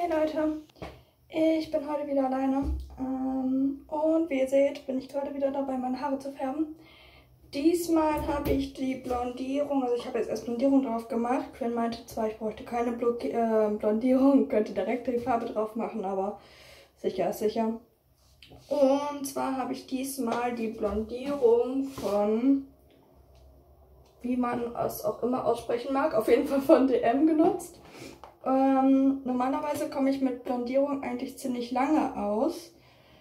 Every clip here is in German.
Hey Leute, ich bin heute wieder alleine und wie ihr seht, bin ich gerade wieder dabei, meine Haare zu färben. Diesmal habe ich die Blondierung, also ich habe jetzt erst Blondierung drauf gemacht. Quinn meinte zwar, ich bräuchte keine Blondierung, könnte direkt die Farbe drauf machen, aber sicher ist sicher. Und zwar habe ich diesmal die Blondierung von, wie man es auch immer aussprechen mag, auf jeden Fall von DM genutzt. Normalerweise komme ich mit Blondierung eigentlich ziemlich lange aus.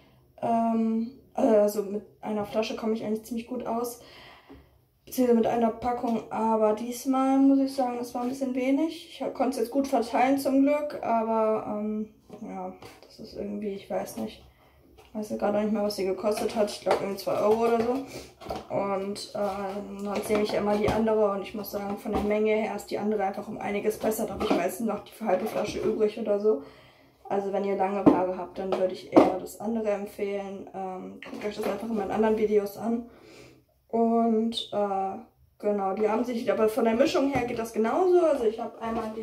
Also mit einer Flasche komme ich eigentlich ziemlich gut aus. Beziehungsweise mit einer Packung. Aber diesmal muss ich sagen, es war ein bisschen wenig. Ich konnte es jetzt gut verteilen zum Glück. Aber ja, das ist irgendwie, ich weiß nicht. Ich weiß ja gerade nicht mehr, was sie gekostet hat. Ich glaube irgendwie 2 Euro oder so. Und dann nehme ich ja immer die andere. Und ich muss sagen, von der Menge her ist die andere einfach um einiges besser. Da habe ich meistens noch die halbe Flasche übrig oder so. Also wenn ihr lange Haare habt, dann würde ich eher das andere empfehlen. Guckt euch das einfach in meinen anderen Videos an. Und genau, die haben sich, aber von der Mischung her geht das genauso. Also ich habe einmal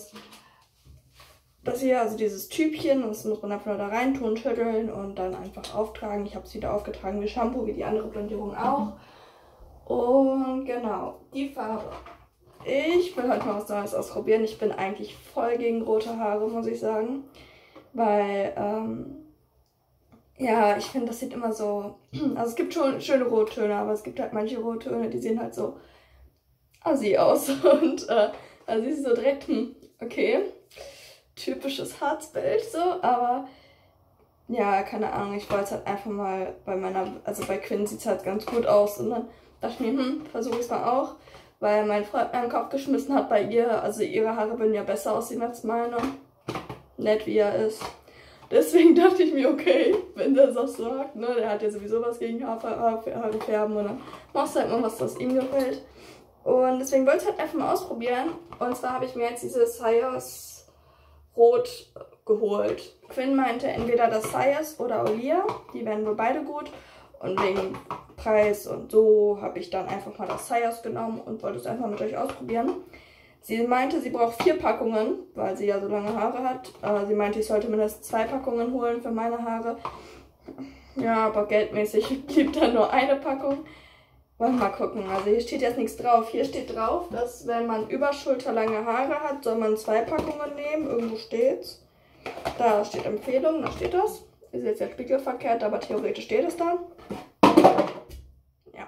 das hier, also dieses Tübchen, das muss man einfach nur da rein tun, schütteln und dann einfach auftragen. Ich habe es wieder aufgetragen wie Shampoo, wie die andere Blondierung auch. Und genau, die Farbe. Ich will heute mal was Neues ausprobieren. Ich bin eigentlich voll gegen rote Haare, muss ich sagen. Weil, ja, ich finde, das sieht immer so... Also es gibt schon schöne Rottöne, aber es gibt halt manche Rottöne, die sehen halt so assi aus. Und also ist so direkt, okay, typisches Harzbild so, aber ja, keine Ahnung, ich wollte es halt einfach mal also bei Quinn sieht es halt ganz gut aus und dann dachte ich mir, versuche ich es mal auch, weil mein Freund mir einen Kopf geschmissen hat bei ihr, also ihre Haare würden ja besser aussehen als meine, nett wie er ist. Deswegen dachte ich mir, okay, wenn der das sagt, ne, der hat ja sowieso was gegen Haare färben und dann machst du halt mal was, was ihm gefällt. Und deswegen wollte ich halt einfach mal ausprobieren. Und zwar habe ich mir jetzt dieses Sayers Rot geholt. Quinn meinte entweder das Sayers oder Olia. Die wären wohl beide gut. Und wegen Preis und so habe ich dann einfach mal das Sayers genommen und wollte es einfach mit euch ausprobieren. Sie meinte, sie braucht 4 Packungen, weil sie ja so lange Haare hat. Sie meinte, ich sollte mindestens 2 Packungen holen für meine Haare. Ja, aber geldmäßig blieb dann nur eine Packung. Wollen wir mal gucken. Also hier steht jetzt nichts drauf. Hier steht drauf, dass wenn man überschulterlange Haare hat, soll man 2 Packungen nehmen. Irgendwo steht's. Da steht Empfehlung, da steht das. Ist jetzt ja spiegelverkehrt, aber theoretisch steht es da. Ja.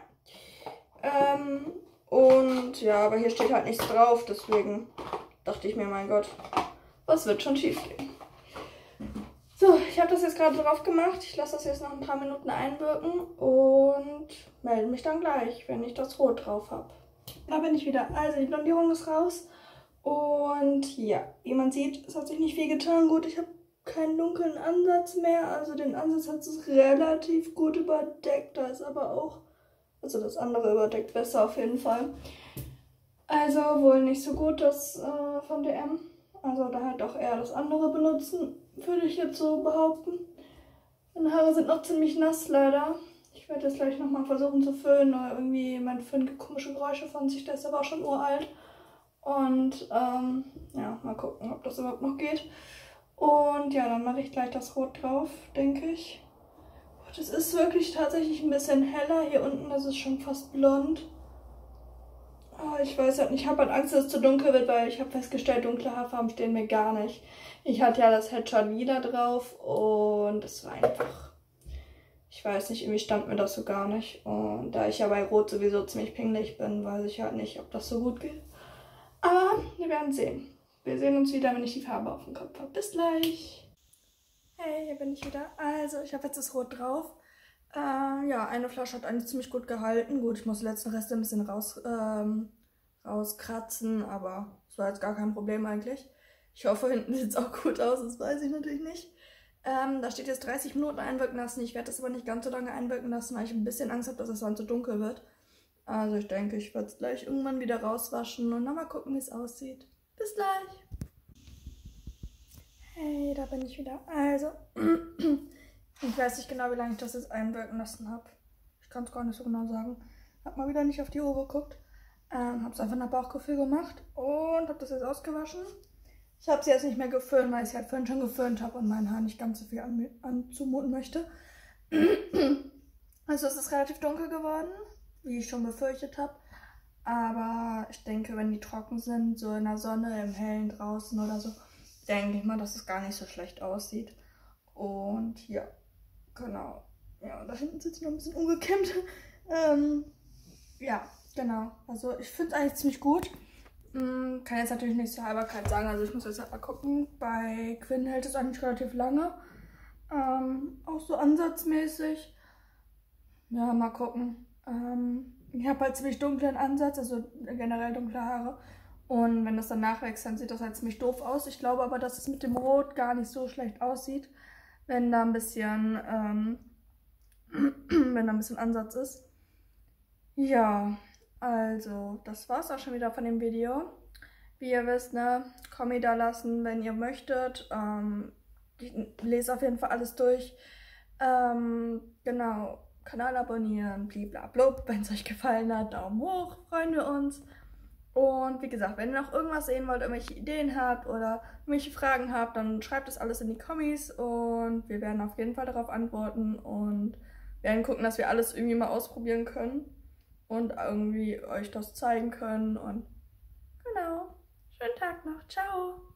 Und ja, aber hier steht halt nichts drauf, deswegen dachte ich mir, mein Gott, was wird schon schief gehen. So, ich habe das jetzt gerade drauf gemacht. Ich lasse das jetzt noch ein paar Minuten einwirken und melde mich dann gleich, wenn ich das Rot drauf habe. Da bin ich wieder. Also die Blondierung ist raus. Und ja, wie man sieht, es hat sich nicht viel getan. Gut, ich habe keinen dunklen Ansatz mehr. Also den Ansatz hat es relativ gut überdeckt. Da ist aber auch, also das andere überdeckt besser auf jeden Fall. Also wohl nicht so gut das von DM. Also da halt auch eher das andere benutzen, würde ich jetzt so behaupten. Meine Haare sind noch ziemlich nass leider. Ich werde jetzt gleich nochmal versuchen zu föhnen, oder irgendwie mein Föhn gibt komische Geräusche von sich, der ist aber auch schon uralt. Und ja, mal gucken, ob das überhaupt noch geht. Und ja, dann mache ich gleich das Rot drauf, denke ich. Das ist wirklich tatsächlich ein bisschen heller. Hier unten, das ist schon fast blond. Oh, ich weiß halt nicht, ich habe halt Angst, dass es zu dunkel wird, weil ich habe festgestellt, dunkle Haarfarben stehen mir gar nicht. Ich hatte ja das Headshot Lila drauf und es war einfach, ich weiß nicht, irgendwie stand mir das so gar nicht. Und da ich ja bei Rot sowieso ziemlich pingelig bin, weiß ich halt nicht, ob das so gut geht. Aber wir werden sehen. Wir sehen uns wieder, wenn ich die Farbe auf dem Kopf habe. Bis gleich. Hey, hier bin ich wieder. Also, ich habe jetzt das Rot drauf. Ja, eine Flasche hat eigentlich ziemlich gut gehalten. Gut, ich muss die letzten Reste ein bisschen rauskratzen, aber das war jetzt gar kein Problem eigentlich. Ich hoffe, hinten sieht es auch gut aus, das weiß ich natürlich nicht. Da steht jetzt 30 Minuten einwirken lassen. Ich werde das aber nicht ganz so lange einwirken lassen, weil ich ein bisschen Angst habe, dass es dann zu dunkel wird. Also ich denke, ich werde es gleich irgendwann wieder rauswaschen und dann mal gucken, wie es aussieht. Bis gleich! Hey, da bin ich wieder. Also, ich weiß nicht genau, wie lange ich das jetzt einwirken lassen habe. Ich kann es gar nicht so genau sagen. Hab mal wieder nicht auf die Uhr geguckt. Habe es einfach nach Bauchgefühl gemacht und habe das jetzt ausgewaschen. Ich habe sie jetzt nicht mehr geföhnt, weil ich sie halt vorhin schon geföhnt habe und mein Haar nicht ganz so viel anzumuten möchte. Also es ist relativ dunkel geworden, wie ich schon befürchtet habe. Aber ich denke, wenn die trocken sind, so in der Sonne, im Hellen draußen oder so, denke ich mal, dass es gar nicht so schlecht aussieht. Und ja, genau. Ja, da hinten sitzt noch ein bisschen ungekämmt. Ja, genau. Also ich finde es eigentlich ziemlich gut. Kann jetzt natürlich nicht zur Haltbarkeit sagen, also ich muss jetzt halt mal gucken. Bei Quinn hält es eigentlich relativ lange. Auch so ansatzmäßig. Ja, mal gucken. Ich habe halt ziemlich dunklen Ansatz, also generell dunkle Haare. Und wenn das dann nachwächst, dann sieht das halt ziemlich doof aus. Ich glaube aber, dass es mit dem Rot gar nicht so schlecht aussieht, wenn da ein bisschen, wenn da ein bisschen Ansatz ist. Ja, also das war's auch schon wieder von dem Video. Wie ihr wisst, ne, Kommi da lassen, wenn ihr möchtet. Ich lese auf jeden Fall alles durch. Genau. Kanal abonnieren, bliblablub. Wenn es euch gefallen hat, Daumen hoch, freuen wir uns. Und wie gesagt, wenn ihr noch irgendwas sehen wollt, irgendwelche Ideen habt oder irgendwelche Fragen habt, dann schreibt das alles in die Kommis und wir werden auf jeden Fall darauf antworten und werden gucken, dass wir alles irgendwie mal ausprobieren können und irgendwie euch das zeigen können. Und genau, schönen Tag noch, ciao!